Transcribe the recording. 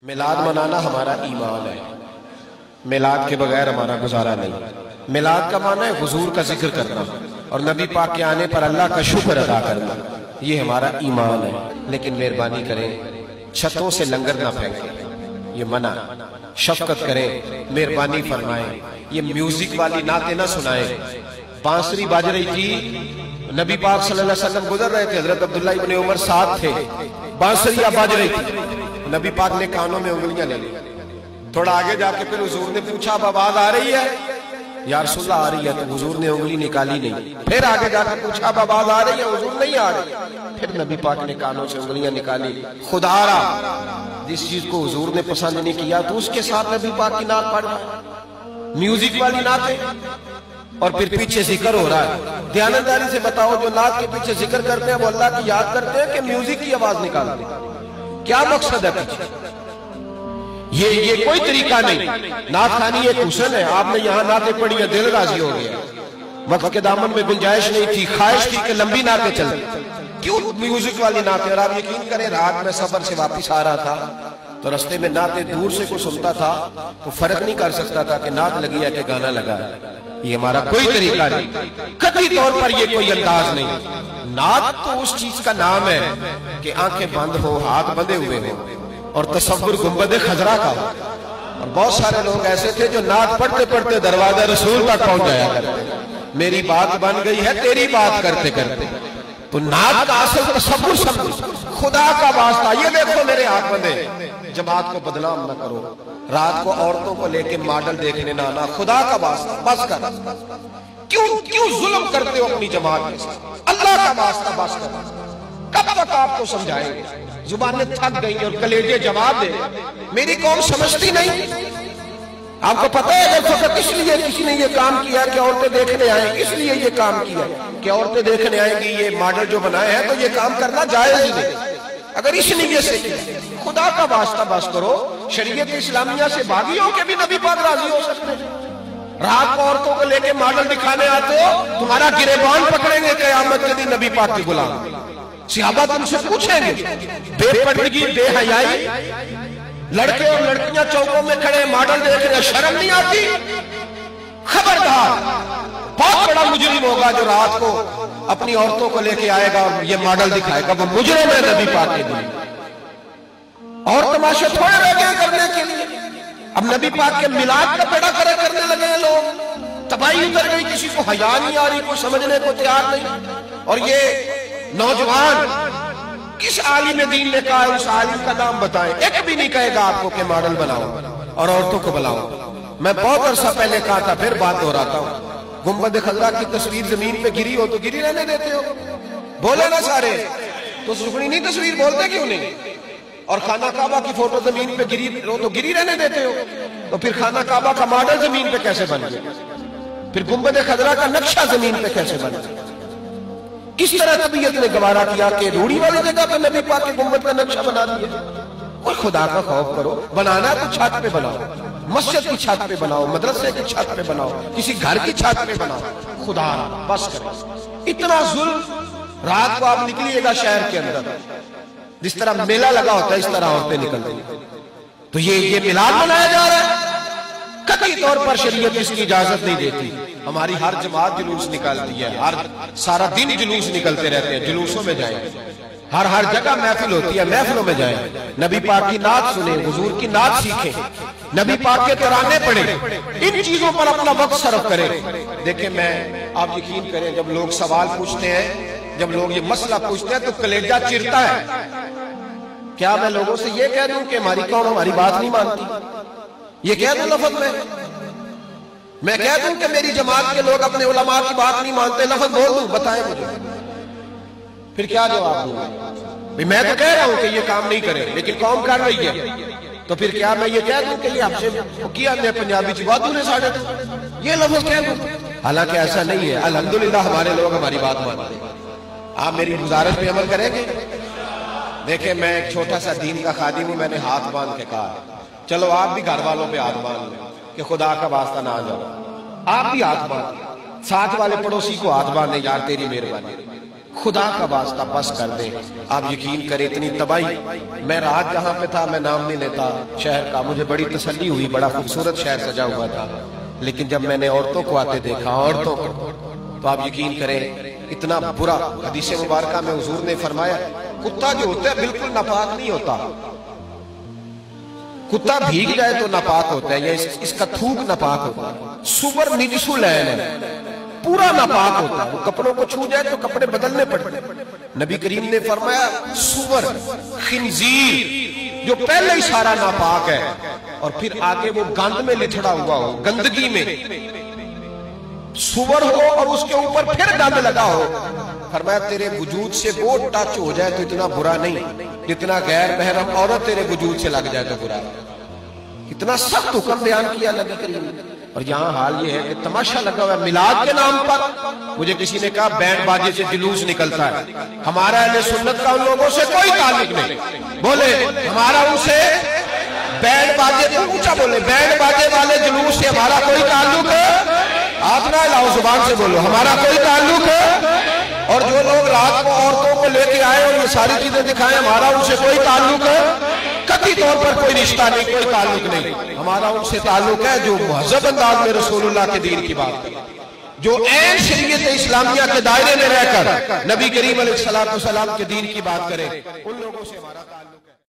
मिलाद मनाना हमारा ईमान है। मिलाद के बगैर हमारा गुजारा नहीं। मिलाद का माना है हुजूर का जिक्र करना और नबी पाक के आने पर अल्लाह का शुक्र अदा करना, ये हमारा ईमान है। लेकिन मेहरबानी करें, छतों से लंगर ना फेंकें, ये मना। शफकत करें, मेहरबानी फरमाएं, ये म्यूजिक वाली नाते ना सुनाएं। बांसुरी बाज रही थी, नबी पाक सल्लल्लाहु अलैहि वसल्लम गुजर रहे थे, हजरत अब्दुल्लाह इब्ने उमर साथ थे, बांसुरिया बाज रही थी। नबी पाक ने कानों में उंगलियां ले ली। थोड़ा आगे जाके फिर हुजूर ने पूछा, अब आवाज आ रही है? या रसूलल्लाह आ रही है। तो हुजूर ने उंगली निकाली नहीं। फिर आगे जाकर पूछा, अब आवाज आ रही है? हुजूर नहीं आ रही। फिर नबी पाक ने कानों से उंगलियां निकाली। खुदारा, जिस चीज को हुजूर ने पसंद नहीं किया तो उसके साथ नबी पाक की नात पढ़ रहा है, म्यूजिक वाली नातें। और फिर पीछे जिक्र हो रहा है। ध्यानदारी से बताओ, जो नात के पीछे जिक्र करते हैं वो अल्लाह की याद करते हैं कि म्यूजिक की आवाज निकालते हैं? क्या मकसद है पीछे? ये कोई तरीका नहीं। नात खानी एक हुसन है। आपने यहाँ नातें पढ़ी है, दिल राजी हो गया। वक्त के दामन में गुंजाइश नहीं थी, ख्वाहिश थी कि लंबी नातें चलती, क्यों म्यूजिक वाली नातें? और आप यकीन करें, रात में सफर से वापिस आ रहा था तो रास्ते में नातें दूर से कोई सुनता था तो फर्क नहीं कर सकता था कि नात लगी है कि गाना लगा है। ये हमारा कोई तरीका नहीं, कतई तौर पर ये कोई अंदाज नहीं। नात तो उस चीज का नाम है कि आंखें बंद हो, हाथ बंधे हुए हो और तसव्वुर गुंबद खजरा का हो। और बहुत सारे लोग ऐसे थे जो नात पढ़ते पढ़ते दरवाजा रसूल तक पहुंच जाया करते। मेरी बात बन गई है तेरी बात करते करते। तो नात का असल तसव्वुर समझो, खुदा का वास्ता। ये देखो मेरे हाथ बंधे, जमात को बदनाम न करो, रात को औरतों को लेके मॉडल देखने ना आना, खुदा का वास्ता बस कर। क्यों जुल्म करते हो अपनी जमात के साथ? अल्लाह का वास्ता बस कर। कब तक आपको समझाएंगे? जुबानें थक गई और कलेजे जवाब दे। मेरी कौम समझती नहीं। आपको पता है फकत इसलिए किसी ने ये काम किया कि औरतें देखने आए, इसलिए ये काम किया कि औरतें देखने आएंगी, ये मॉडल जो बनाए हैं तो ये काम करना जायज ही नहीं। अगर इस नीयत से किया, खुदा का वास्ता बस करो। शरीयत इस्लामिया से भागियों के भी नबी पाक राजी हो सकते हैं। रात को औरतों को लेके मॉडल दिखाने आते हो, तुम्हारा गिरेबान पकड़ेंगे क़यामत के दिन नबी पाक के गुलाम। सहाबा तुमसे पूछेंगे, बेपर्दगी बेहयाई, लड़के और लड़कियां चौकों में खड़े मॉडल देख रहे, शर्म नहीं आती? खबरदार, बहुत बड़ा मुजरिम होगा जो रात को अपनी औरतों को लेके आएगा और ये मॉडल दिखाएगा। वो मुजरिम है नबी पाक के लिए। और तमाशे थोड़े रह गए करने के लिए। अब नबी पाक के मिलाद का बेड़ा करने लगे लोग। तबाही उतर गई, किसी को हया नहीं आ रही, कोई समझने को तैयार नहीं। और ये नौजवान, किस आलिम दीन ने कहा उस आलिम का नाम बताएं? एक भी नहीं कहेगा आपको कि मॉडल बनाओ और औरतों को बुलाओ। मैं बहुत अरसा पहले कहा था, फिर बात दोहराता हूं। गुंबद खजरा की तस्वीर जमीन पे गिरी हो तो गिरी रहने देते हो? बोले ना सारे, तो सुखनी नहीं तस्वीर बोलते क्यों नहीं? और खाना काबा की फोटो जमीन पे गिरी हो तो गिरी रहने देते हो? तो फिर खाना काबा का मॉडल जमीन पे कैसे बन गया? फिर गुंबद खजरा का नक्शा जमीन पे कैसे बन गया? किस तरह तबीयत ने गवारा किया कि रूढ़ी वाली जगह पे नबी पाक के गुंबद का नक्शा बना दिया? और खुदा का खौफ करो। बनाना तो छत पे बनाओ, मस्जिद की छत पे बनाओ, मदरसे की छत पे बनाओ, किसी घर की छत पे बनाओ। खुदा बस करें। इतना जुल्म। रात को आप निकलिएगा शहर के अंदर, जिस तरह मेला लगा होता है इस तरह औरतें निकलती। तो ये मिलाद मनाया जा रहा है। कतई तौर पर शरीयत इसकी इजाजत नहीं देती। हमारी हर जमात जुलूस निकालती है, हर सारा दिन जुलूस निकलते रहते हैं। जुलूसों में जाए, हर जगह महफिल होती है, महफिलों में जाए, नबी पाक की नात सुने, हुजूर की नात सीखे, नबी पाक के तराने पढ़े, इन चीजों पर अपना वक्त सर्फ करें। देखें, मैं आप यकीन करें, जब लोग सवाल पूछते हैं, जब लोग ये मसला पूछते हैं तो कलेजा चिरता है। क्या मैं लोगों से ये कह दूं कि हमारी कौम हमारी बात नहीं मानती? ये कह दूं लफ्ज में? मैं कह दूं कि मेरी जमात के लोग अपने उलमा की बात नहीं मानते? लफ्ज बोल दूं? बताएं मुझे, फिर क्या जवाब दूंगा? मैं तो कह रहा हूं कि ये काम नहीं करे, लेकिन कौम कर रही है। तो फिर क्या मैं ये कह दूं कि ये आपसे किया ने पंजाबी च वादू ने साढ़े? ये लफ्ज कह दूं? हालांकि ऐसा नहीं है। अल्हम्दुलिल्लाह हमारे लोग हमारी बात मानते हैं। आप मेरी गुजारिश पे अमल करेंगे? देखें, मैं एक छोटा सा दीन का खादिम हूं। मैंने हाथ बांध के कहा, चलो आप भी घर वालों पे हाथ बांध लें कि खुदा का वास्ता ना आ जाओ। आप भी हाथ बांध, साथ वाले पड़ोसी को हाथ बांधे, यार तेरी मेहरबानी। खुदा का वास्ता बस कर दे। आप यकीन करें इतनी तबाही। मैं रात जहां पे था, मैं नाम नहीं लेता शहर का, मुझे बड़ी तसल्ली हुई, बड़ा खूबसूरत शहर सजा हुआ था। लेकिन जब मैंने औरतों को आते देखा, औरतों को, तो आप यकीन करें इतना बुरा। हदीस मुबारका में हुजूर ने फरमाया कुत्ता जो होता है बिल्कुल नापाक नहीं होता। कुत्ता भीग जाए तो नापाक होता है, या इसका थूक नापाक होता है। सुवर निजसुल है, पूरा नापाक होता है। वो कपड़ों को छू जाए तो कपड़े बदलने पड़ते। नबी करीम ने फरमाया सुवर खिंजीर जो पहले ही सारा नापाक है, और फिर आगे वो गंद में लिथड़ा हुआ हो, गंदगी में सुवर हो और उसके ऊपर फिर गंद लगा हो। फरमाया तेरे वजूद से वो टच हो जाए तो इतना बुरा नहीं, जितना गैर महरम औरत तेरे वजूद से लग जाए तो बुरा। इतना सख्त हुक्म बयान किया नबी करीम ने। और यहाँ हाल ये है कि तमाशा लगा हुआ है मिलाद के नाम पर। मुझे किसी ने कहा बैंड बाजे से जुलूस निकलता है। हमारा अहले सुन्नत का उन लोगों से कोई ताल्लुक नहीं। बोले हमारा उनसे बैंड बाजे, ऊंचा बोले, बैंड बाजे वाले जुलूस से हमारा कोई ताल्लुक है? आप ना लाओ, जुबान से बोलो, हमारा कोई ताल्लुक है? और जो लोग रात को औरतों को लेके आए और ये सारी चीजें दिखाएं, हमारा उनसे कोई ताल्लुक है? कतई तौर पर कोई रिश्ता नहीं, कोई ताल्लुक नहीं। हमारा उनसे ताल्लुक है जो महज़ब अंदाज में रसूलुल्लाह के दीन की बात करे, जो ऐन शरीयत इस्लामिया के दायरे में रहकर नबी करीम अलैहिस्सलातु वस्सलाम के दीन की बात करे, उन लोगों से हमारा ताल्लुक